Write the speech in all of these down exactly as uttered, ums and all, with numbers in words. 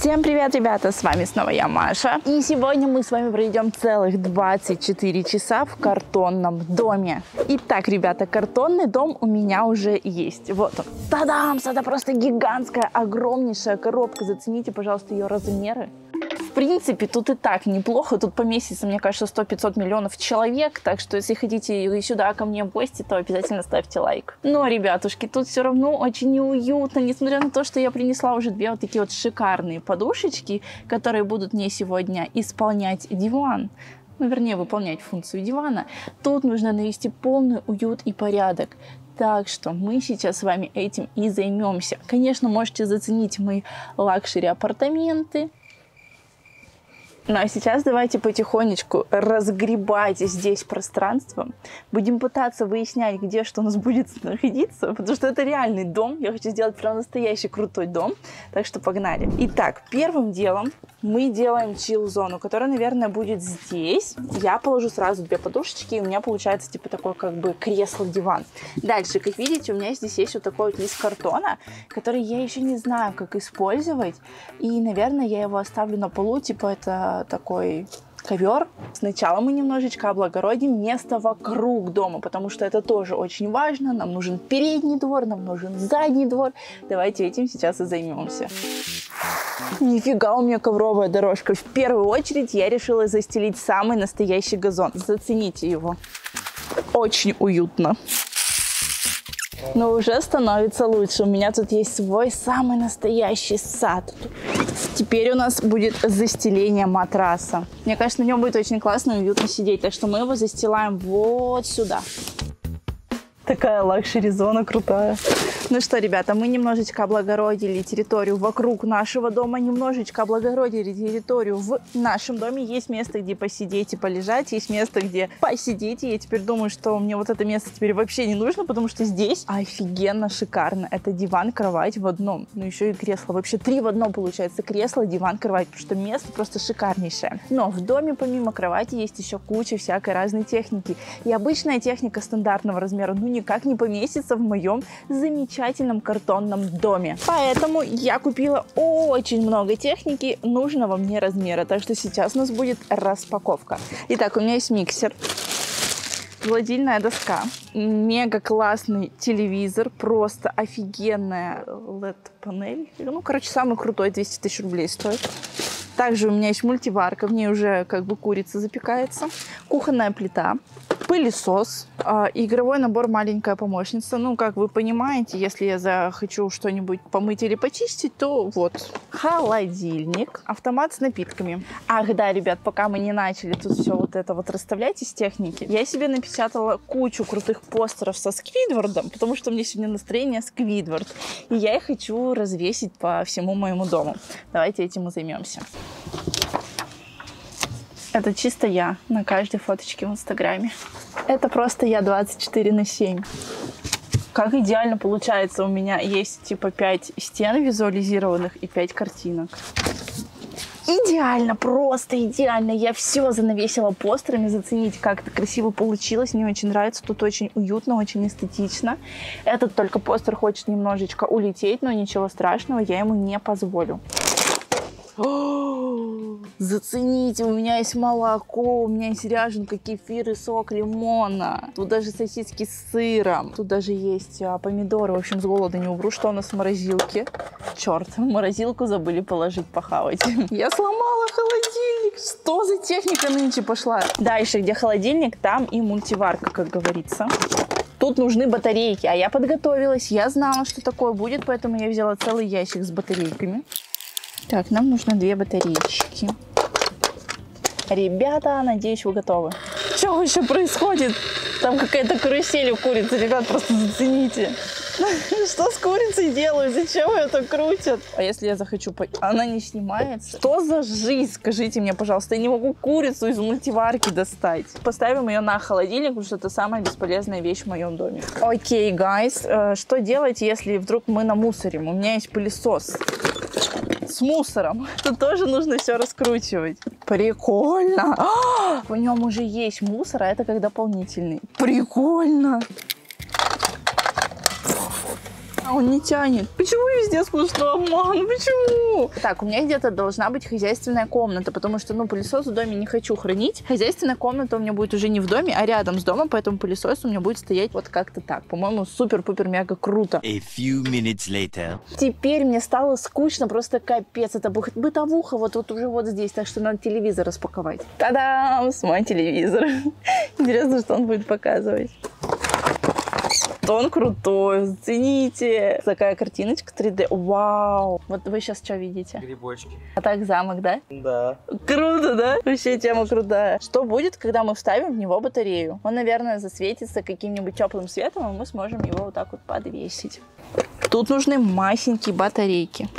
Всем привет, ребята! С вами снова я, Маша. И сегодня мы с вами проведем целых двадцать четыре часа в картонном доме. Итак, ребята, картонный дом у меня уже есть. Вот он. Та-дам! Это просто гигантская, огромнейшая коробка. Зацените, пожалуйста, ее размеры. В принципе, тут и так неплохо. Тут поместится, мне кажется, сто-пятьсот миллионов человек. Так что, если хотите сюда ко мне в гости, то обязательно ставьте лайк. Но, ребятушки, тут все равно очень неуютно. Несмотря на то, что я принесла уже две вот такие вот шикарные подушечки, которые будут мне сегодня исполнять диван. Ну, вернее, выполнять функцию дивана. Тут нужно навести полный уют и порядок. Так что мы сейчас с вами этим и займемся. Конечно, можете заценить мои лакшери-апартаменты. Ну а сейчас давайте потихонечку разгребать здесь пространство. Будем пытаться выяснять, где что у нас будет находиться, потому что это реальный дом. Я хочу сделать прям настоящий крутой дом. Так что погнали. Итак, первым делом мы делаем чил-зону, которая, наверное, будет здесь. Я положу сразу две подушечки, и у меня получается типа такое как бы кресло-диван. Дальше, как видите, у меня здесь есть вот такой вот лист картона, который я еще не знаю, как использовать. И, наверное, я его оставлю на полу, типа это такой ковер. Сначала мы немножечко облагородим место вокруг дома, потому что это тоже очень важно. Нам нужен передний двор, нам нужен задний двор. Давайте этим сейчас и займемся. Нифига у меня ковровая дорожка. В первую очередь я решила застелить самый настоящий газон. Зацените его. Очень уютно. Но уже становится лучше. У меня тут есть свой самый настоящий сад. Теперь у нас будет застеление матраса. Мне кажется, на нем будет очень классно и уютно сидеть. Так что мы его застилаем вот сюда. Такая лакшери-зона крутая. Ну что, ребята, мы немножечко облагородили территорию вокруг нашего дома, немножечко облагородили территорию в нашем доме. Есть место, где посидеть и полежать, есть место, где посидеть. И я теперь думаю, что мне вот это место теперь вообще не нужно, потому что здесь офигенно шикарно. Это диван, кровать в одном. Ну еще и кресло. Вообще три в одном получается. Кресло, диван, кровать. Потому что место просто шикарнейшее. Но в доме помимо кровати есть еще куча всякой разной техники. И обычная техника стандартного размера, ну никак не поместится в моем замечательном картонном доме. Поэтому я купила очень много техники нужного мне размера. Так что сейчас у нас будет распаковка. Итак, у меня есть миксер, гладильная доска, мега классный телевизор, просто офигенная эл и ди-панель. Ну, короче, самый крутой, двести тысяч рублей стоит. Также у меня есть мультиварка, в ней уже как бы курица запекается, кухонная плита, пылесос, э, игровой набор «Маленькая помощница». Ну, как вы понимаете, если я захочу что-нибудь помыть или почистить, то вот. Холодильник, автомат с напитками. Ах да, ребят, пока мы не начали тут все вот это вот расставлять из техники, я себе напечатала кучу крутых постеров со Сквидвардом, потому что у меня сегодня настроение Сквидвард. И я их хочу развесить по всему моему дому. Давайте этим и займемся. Это чисто я на каждой фоточке в Инстаграме. Это просто я двадцать четыре на семь. Как идеально получается, у меня есть типа пять стен визуализированных и пять картинок. Идеально, просто идеально. Я все занавесила постерами. Зацените, как это красиво получилось. Мне очень нравится. Тут очень уютно, очень эстетично. Этот только постер хочет немножечко улететь, но ничего страшного, я ему не позволю. О, зацените, у меня есть молоко, у меня есть ряженка, кефир и сок лимона. Тут даже сосиски с сыром. Тут даже есть а, помидоры. В общем, с голода не умру. Что у нас в морозилке? Черт, в морозилку забыли положить похавать. Я сломала холодильник. Что за техника нынче пошла? Дальше, где холодильник, там и мультиварка, как говорится. Тут нужны батарейки, а я подготовилась. Я знала, что такое будет, поэтому я взяла целый ящик с батарейками. Так, нам нужно две батареечки. Ребята, надеюсь, вы готовы. Что вообще происходит? Там какая-то карусель у курицы, ребят, просто зацените. Что с курицей делают? Зачем ее так крутят? А если я захочу... По... Она не снимается? Что за жизнь? Скажите мне, пожалуйста. Я не могу курицу из мультиварки достать. Поставим ее на холодильник, потому что это самая бесполезная вещь в моем доме. Окей, гайс. Что делать, если вдруг мы намусорим? У меня есть пылесос с мусором. Тут тоже нужно все раскручивать. Прикольно. А, в нем уже есть мусор, а это как дополнительный. Прикольно. А он не тянет. Почему везде сплошной обман? Почему? Так, у меня где-то должна быть хозяйственная комната, потому что, ну, пылесос в доме не хочу хранить. Хозяйственная комната у меня будет уже не в доме, а рядом с домом, поэтому пылесос у меня будет стоять вот как-то так. По-моему, супер-пупер-мега круто. A few minutes later. Теперь мне стало скучно, просто капец. Это бытовуха вот, вот уже вот здесь, так что надо телевизор распаковать. Та-дам! Мой телевизор. Интересно, что он будет показывать. Он крутой, зацените. Такая картиночка три дэ. Вау. Вот вы сейчас что видите? Грибочки. А так замок, да? Да. Круто, да? Вообще тема крутая. Что будет, когда мы вставим в него батарею? Он, наверное, засветится каким-нибудь теплым светом, и мы сможем его вот так вот подвесить. Тут нужны масенькие батарейки.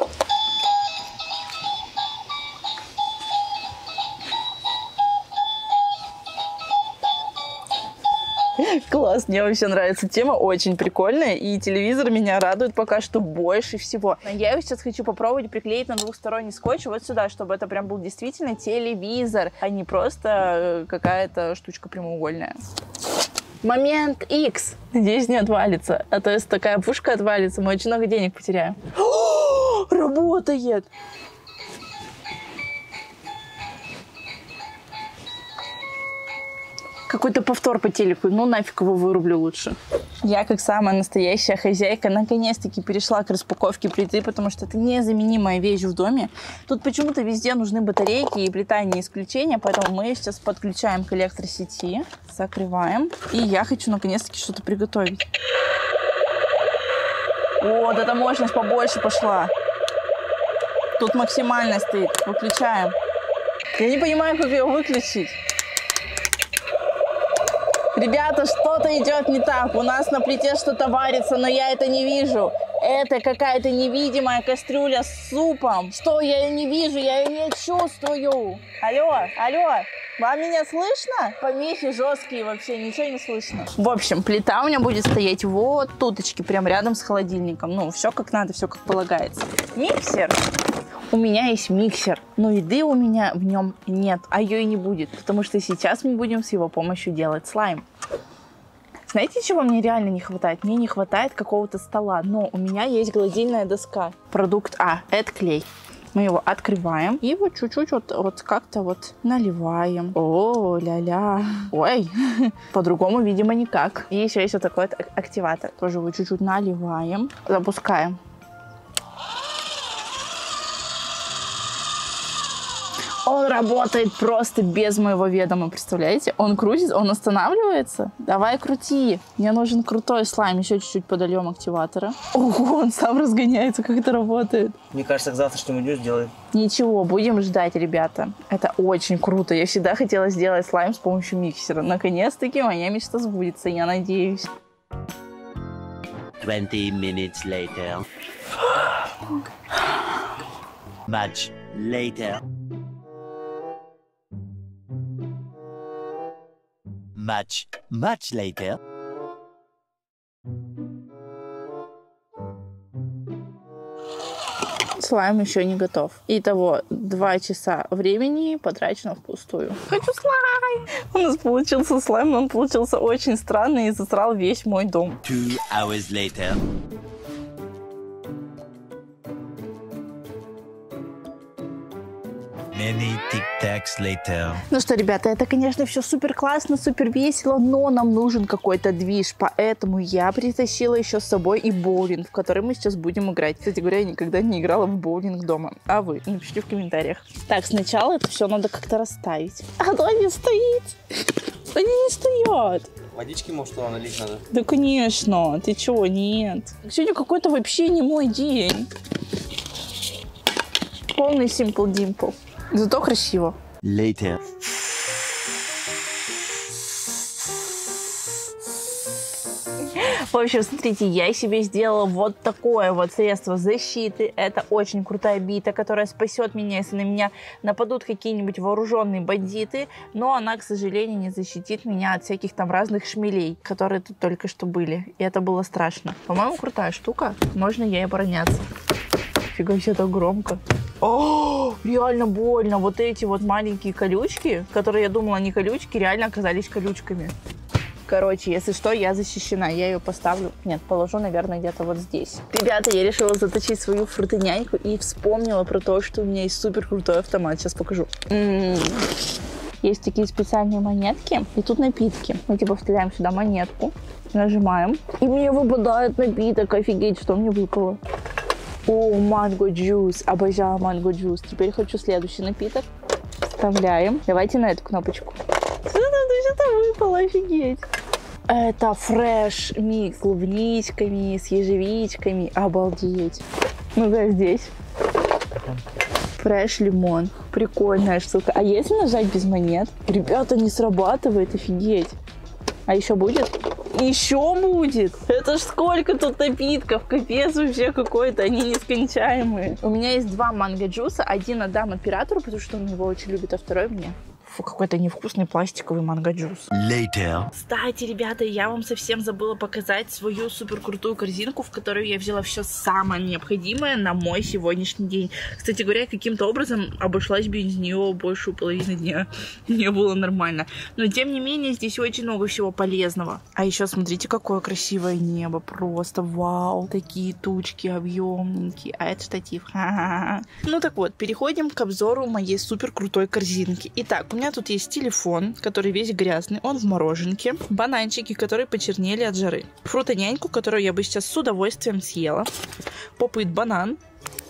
Класс, мне вообще нравится тема, очень прикольная, и телевизор меня радует пока что больше всего. Я его сейчас хочу попробовать приклеить на двухсторонний скотч вот сюда, чтобы это прям был действительно телевизор, а не просто какая-то штучка прямоугольная. Момент X. Надеюсь, не отвалится, а то если такая пушка отвалится, мы очень много денег потеряем. О, работает! Какой-то повтор по телеку. Ну, нафиг его вырублю лучше. Я, как самая настоящая хозяйка, наконец-таки перешла к распаковке плиты, потому что это незаменимая вещь в доме. Тут почему-то везде нужны батарейки, и плита не исключение, поэтому мы сейчас подключаем к электросети, закрываем. И я хочу наконец-таки что-то приготовить. Вот, эта мощность побольше пошла. Тут максимальная стоит. Выключаем. Я не понимаю, как ее выключить. Ребята, что-то идет не так. У нас на плите что-то варится, но я это не вижу. Это какая-то невидимая кастрюля с супом. Что, я ее не вижу, я ее не чувствую. Алло, алло, вам меня слышно? Помехи жесткие вообще, ничего не слышно. В общем, плита у меня будет стоять вот туточки, прям рядом с холодильником. Ну, все как надо, все как полагается. Миксер. У меня есть миксер, но еды у меня в нем нет, а ее и не будет, потому что сейчас мы будем с его помощью делать слайм. Знаете, чего мне реально не хватает? Мне не хватает какого-то стола, но у меня есть гладильная доска. Продукт А, это клей. Мы его открываем и вот чуть-чуть вот, вот как-то вот наливаем. О, ля-ля. Ой, по-другому, видимо, никак. И еще есть вот такой вот активатор. Тоже его чуть-чуть наливаем, запускаем. Он работает просто без моего ведома, представляете? Он крутится, он останавливается. Давай крути. Мне нужен крутой слайм. Еще чуть-чуть подольем активатора. Ого, он сам разгоняется, как это работает. Мне кажется, к завтрашнему дню сделаем. Ничего, будем ждать, ребята. Это очень круто. Я всегда хотела сделать слайм с помощью миксера. Наконец-таки моя мечта сбудется, я надеюсь. Twenty minutes later. Much later. Much, much later. Слайм еще не готов. Итого два часа времени потрачено впустую. Хочу слайм! У нас получился слайм, но он получился очень странный и засрал весь мой дом. Two hours later. Many tic-tacs later. Ну что, ребята, это, конечно, все супер классно, супер весело, но нам нужен какой-то движ, поэтому я притащила еще с собой и боулинг, в который мы сейчас будем играть. Кстати говоря, я никогда не играла в боулинг дома. А вы? Напишите в комментариях. Так, сначала это все надо как-то расставить. А то не стоит. Они не стоят. Водички, может, туда налить надо? Да, конечно. Ты чего? Нет. Сегодня какой-то вообще не мой день. Полный Simple Dimple. Зато красиво. Later. В общем, смотрите, я себе сделала вот такое вот средство защиты. Это очень крутая бита, которая спасет меня, если на меня нападут какие-нибудь вооруженные бандиты. Но она, к сожалению, не защитит меня от всяких там разных шмелей, которые тут только что были. И это было страшно. По-моему, крутая штука. Можно ей обороняться. Фига себе, так громко. О, реально больно. Вот эти вот маленькие колючки, которые я думала не колючки, реально оказались колючками. Короче, если что, я защищена. Я ее поставлю. Нет, положу, наверное, где-то вот здесь. Ребята, я решила заточить свою фрутоняйку и вспомнила про то, что у меня есть супер крутой автомат. Сейчас покажу. М-м-м. Есть такие специальные монетки, и тут напитки. Мы типа вставляем сюда монетку, нажимаем, и мне выпадает напиток. Офигеть, что мне выпало. О, манго джус. Обожаю манго джус. Теперь хочу следующий напиток. Вставляем. Давайте на эту кнопочку. Что там что-то выпало, офигеть. Это фреш микс с клубничками, с ежевичками. Обалдеть. Ну-ка здесь. Фреш лимон. Прикольная штука. А если нажать без монет? Ребята, не срабатывает, офигеть. А еще будет? Еще будет! Это ж сколько тут напитков! Капец вообще какой-то, они нескончаемые. У меня есть два манго джуса. Один отдам оператору, потому что он его очень любит, а второй мне. Фу, какой-то невкусный пластиковый манго джус. Later. Кстати, ребята, я вам совсем забыла показать свою супер крутую корзинку, в которую я взяла все самое необходимое на мой сегодняшний день. Кстати говоря, каким-то образом обошлась без нее большую половину дня. Мне было нормально. Но тем не менее, здесь очень много всего полезного. А еще смотрите, какое красивое небо. Просто вау. Такие тучки объемненькие. А это штатив. Ха-ха-ха. Ну так вот, переходим к обзору моей супер крутой корзинки. Итак, у меня тут есть телефон, который весь грязный, он в мороженке. Бананчики, которые почернели от жары. Фрутоняньку, которую я бы сейчас с удовольствием съела. Попыт банан.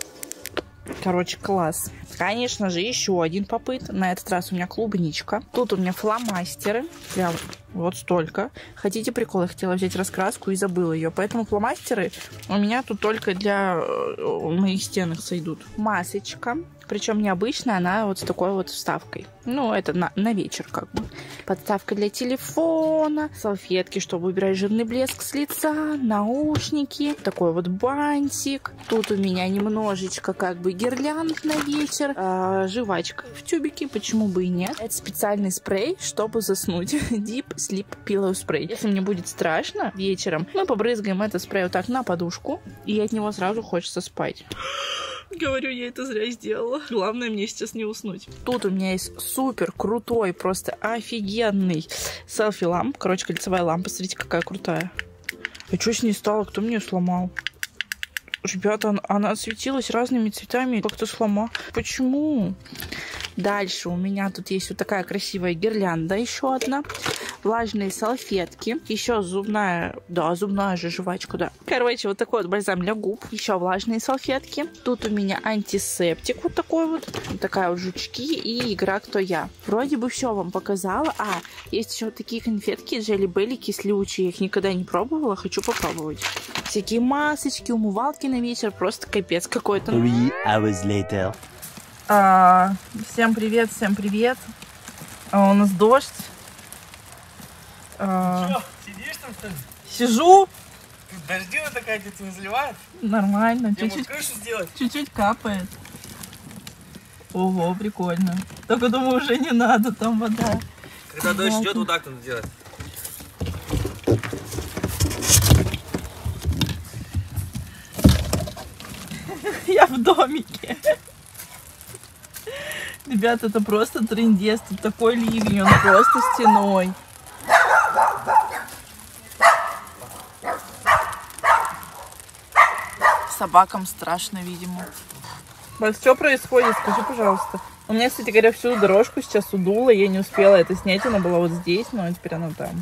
Короче, класс. Конечно же, еще один попыт. На этот раз у меня клубничка. Тут у меня фломастеры. Прям вот столько. Хотите прикол? Я хотела взять раскраску и забыла ее. Поэтому фломастеры у меня тут только для моих стенок сойдут. Масочка. Причем необычная, она вот с такой вот вставкой. Ну, это на, на вечер как бы. Подставка для телефона, салфетки, чтобы убирать жирный блеск с лица, наушники, такой вот бантик. Тут у меня немножечко как бы гирлянд на вечер, а, жвачка в тюбике, почему бы и нет. Это специальный спрей, чтобы заснуть. Deep Sleep Pillow Spray. Если мне будет страшно вечером, мы побрызгаем этот спрей вот так на подушку, и от него сразу хочется спать. Говорю, я это зря сделала. Главное мне сейчас не уснуть. Тут у меня есть супер крутой, просто офигенный селфи-ламп. Короче, кольцевая лампа. Смотрите, какая крутая. А что с ней стало? Кто мне ее сломал? Ребята, она, она осветилась разными цветами. Как-то сломала. Почему? Дальше у меня тут есть вот такая красивая гирлянда, еще одна. Влажные салфетки. Еще зубная, да, зубная же жвачка, да. Короче, вот такой вот бальзам для губ. Еще влажные салфетки. Тут у меня антисептик вот такой вот. Вот такая вот жучки и игра «Кто я». Вроде бы все вам показала. А, есть еще вот такие конфетки, джелли-белли кислючие. Я их никогда не пробовала, хочу попробовать. Всякие масочки, умывалки на вечер. Просто капец какой-то. Three hours later. А, всем привет, всем привет. А, у нас дождь. А, Чё, сидишь там, что ли? сижу. Тут дождина такая, где-то не заливает? Нормально. Где Чуть-чуть, крышу сделать? чуть-чуть капает. Ого, прикольно. Только думаю, уже не надо, там вода. Когда дождь идет, вот так надо делать. Я в домике. Ребята, это просто трындец. Тут такой ливень, он просто стеной. Собакам страшно, видимо. Макс, что происходит? Скажи, пожалуйста. У меня, кстати говоря, всю дорожку сейчас удуло. Я не успела это снять. Она была вот здесь, но теперь она там.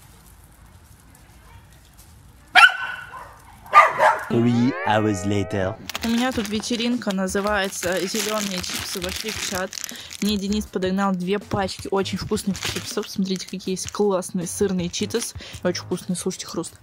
Three hours later. У меня тут вечеринка, называется «Зеленые чипсы вошли в чат». Мне Денис подогнал две пачки очень вкусных чипсов. Смотрите, какие есть классные сырные читос. Очень вкусные, слушайте, хруст.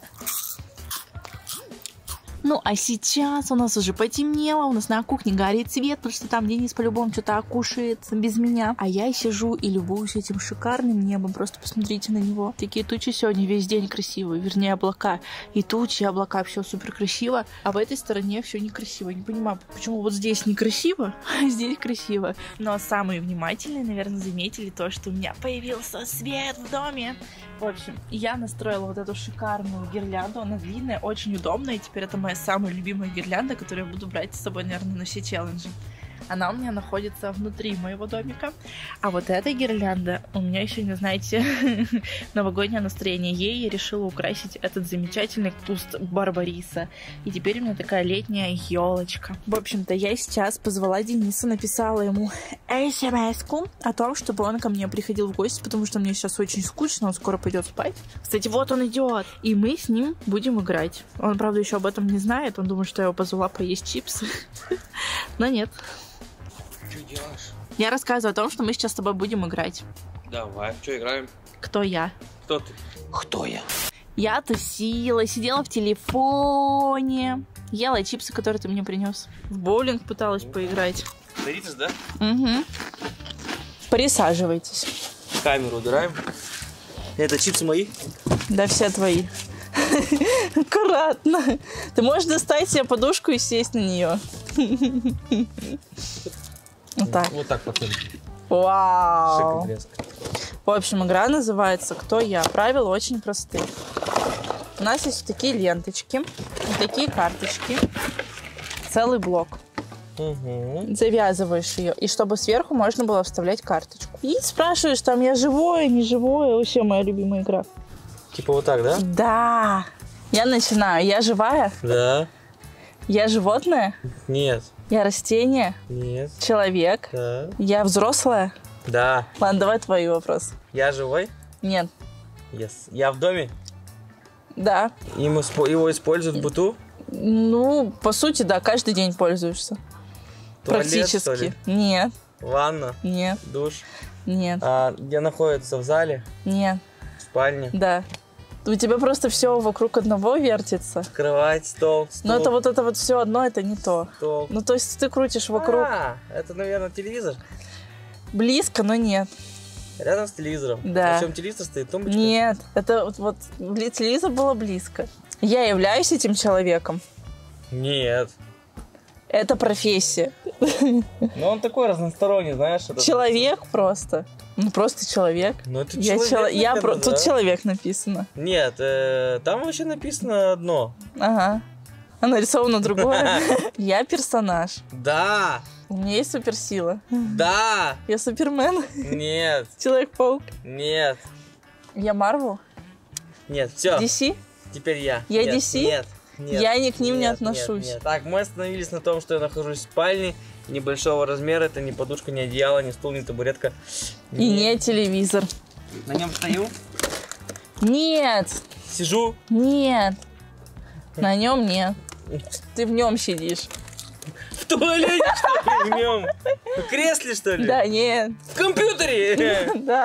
Ну, а сейчас у нас уже потемнело, у нас на кухне горит свет, потому что там Денис по-любому что-то окушается без меня. А я сижу и любуюсь этим шикарным небом, просто посмотрите на него. Такие тучи сегодня весь день красивые, вернее облака. И тучи, и облака, все супер красиво, а в этой стороне все некрасиво. Не понимаю, почему вот здесь некрасиво, а здесь красиво. Но самые внимательные, наверное, заметили то, что у меня появился свет в доме. В общем, я настроила вот эту шикарную гирлянду, она длинная, очень удобная, и теперь это моя самая любимая гирлянда, которую я буду брать с собой, наверное, на все челленджи. Она у меня находится внутри моего домика. А вот эта гирлянда у меня еще, не знаете, новогоднее настроение. Ей я решила украсить этот замечательный куст барбариса. И теперь у меня такая летняя елочка. В общем-то, я сейчас позвала Дениса, написала ему смс-ку о том, чтобы он ко мне приходил в гости, потому что мне сейчас очень скучно, он скоро пойдет спать. Кстати, вот он идет. И мы с ним будем играть. Он, правда, еще об этом не знает. Он думает, что я его позвала поесть чипсы. Но нет. Что делаешь? Я рассказываю о том, что мы сейчас с тобой будем играть. Давай, что играем? Кто я? Кто ты? Кто я? Я тусила, сидела в телефоне, ела чипсы, которые ты мне принес. В боулинг пыталась поиграть. Доритес, да? Угу. Присаживайтесь. Камеру убираем. Это чипсы мои? Да, все твои. Аккуратно. Ты можешь достать себе подушку и сесть на нее. Вот так. Вот так подходит. Вау. Шик и блеск. В общем, игра называется «Кто я?». Правила очень простые. У нас есть вот такие ленточки, вот такие карточки, целый блок. Угу. Завязываешь ее, и чтобы сверху можно было вставлять карточку. И спрашиваешь, там, я живое, не живое. Вообще моя любимая игра. Типа вот так, да? Да. Я начинаю. Я живая? Да. Я животное? Нет. Я растение? Нет. Человек? Да. Я взрослая? Да. Ладно, давай твои вопросы. Я живой? Нет. Yes. Я в доме? Да. Им испо- его используют в быту? Ну, по сути, да, каждый день пользуешься. Туалет, Практически. что ли? Нет. Ванна? Нет. Душ? Нет. А, где находится? В зале? Нет. В спальне? Да. У тебя просто все вокруг одного вертится. Кровать, стол, стол. Но это вот это вот все одно, это не то. Стол. Ну, то есть ты крутишь вокруг. А, это, наверное, телевизор? Близко, но нет. Рядом с телевизором? Да. На чем телевизор стоит? Тумбочка? Нет. Это вот, вот бли- телевизор было близко. Я являюсь этим человеком. Нет. Это профессия. Ну, он такой разносторонний, знаешь. это- Человек просто. Ну, просто человек. Ну, это Я человек, чело- я наверное, про- да? Тут человек написано. Нет, э, там вообще написано одно. Ага. А нарисовано другое. Я персонаж. Да, У меня есть суперсила. да, Я Супермен. нет, Человек-паук. нет, Я Марвел. нет, все, Ди Си. теперь я. Я Нет, Ди Си? Нет, нет. Я ни к ним не нет, отношусь. нет, нет. Так, мы остановились на том, что я нахожусь в спальне небольшого размера. Это не подушка, не одеяло, не стул, не табуретка. И не телевизор. На нем стою, Нет. сижу. Нет. На нем нет. Ты в нем сидишь. В туалете, что ли, в нем? В кресле, что ли? Да, нет. В компьютере? Да.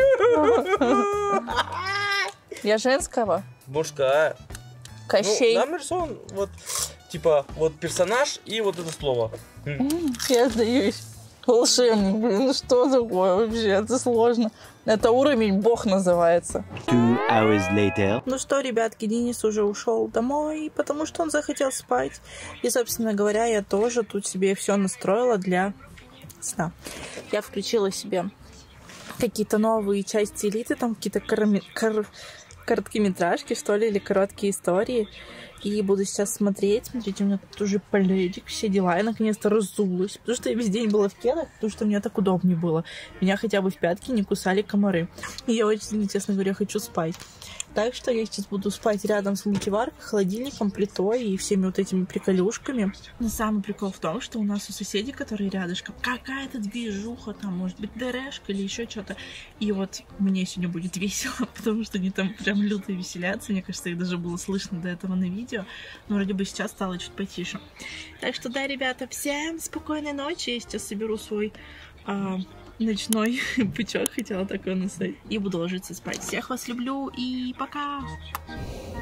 Я женского. Мужская. Кощей. Ну, нам нарисован вот, типа, вот персонаж и вот это слово. М. Я сдаюсь. Волшебник, блин, ну что такое вообще? Это сложно. Это уровень бог называется. Two hours later. Ну что, ребятки, Денис уже ушел домой, потому что он захотел спать. И, собственно говоря, я тоже тут себе все настроила для сна. Я включила себе какие-то новые части Элиты, там какие-то корми- кор- короткометражки, что ли, или короткие истории. И буду сейчас смотреть. Смотрите, у меня тут уже пледик, все дела. Я наконец-то разулась. Потому что я весь день была в кедах, потому что мне так удобнее было. Меня хотя бы в пятки не кусали комары. И я очень, честно говоря, хочу спать. Так что я сейчас буду спать рядом с мультиваркой, холодильником, плитой и всеми вот этими приколюшками. Но самый прикол в том, что у нас у соседей, которые рядышком, какая-то движуха, там, может быть, дэрэшка или еще что-то. И вот мне сегодня будет весело, потому что они там прям люто веселятся. Мне кажется, их даже было слышно до этого на видео. Но вроде бы сейчас стало чуть потише. Так что да, ребята, всем спокойной ночи. Я сейчас соберу свой... А... ночной пучок, хотела такой назвать. И буду ложиться спать. Всех вас люблю и пока!